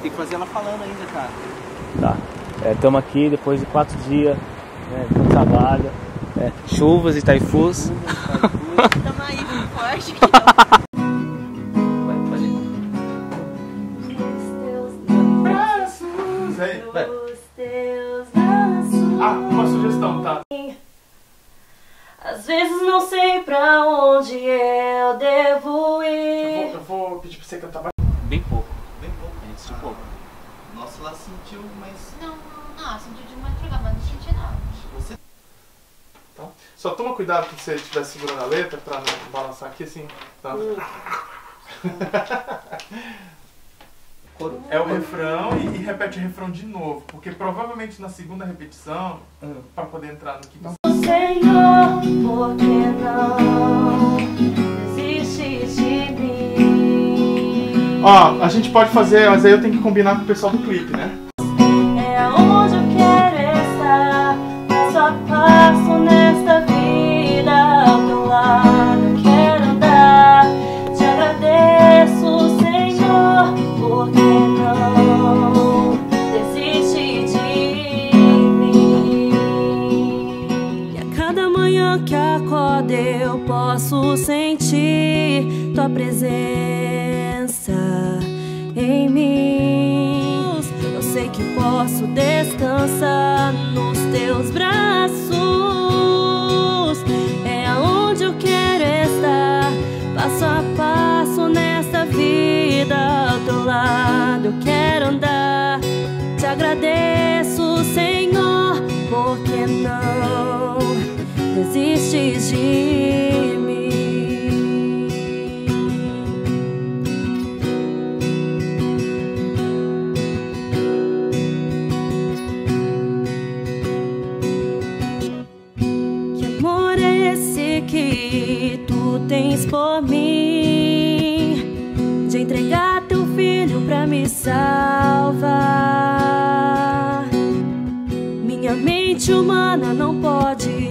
tem que fazer ela falando ainda, cara. Tá. Estamos aqui depois de 4 dias, né, de trabalho, chuvas e taifus. Estamos aí, forte. Uma sugestão, tá? Às vezes não sei pra onde eu devo ir. Eu vou pedir pra você cantar mais. Bem pouco. A gente sentiu pouco. Nossa, ela sentiu, mas... Não, sentiu de madrugada, mas não senti não. Você... Tá? Só toma cuidado que você estiver segurando a letra pra não balançar aqui assim. Tá? É o refrão e repete o refrão de novo, porque provavelmente na segunda repetição, pra poder entrar no quinto. Senhor, por que não desistes de mim? Ó, a gente pode fazer, mas aí eu tenho que combinar com o pessoal do clipe, né? É onde eu quero estar, passo a passo nesta vida, ao teu lado eu quero andar. Te agradeço, Senhor, porque não desiste de mim. E a cada manhã que acordo eu posso sentir tua presença em mim. Eu sei que posso descansar nos teus braços. É aonde eu quero estar, passo a passo nesta vida, ao teu lado eu quero andar. Te agradeço, Senhor, porque não desistes de mim. Que tu tens por mim, de entregar teu filho pra me salvar. Minha mente humana não pode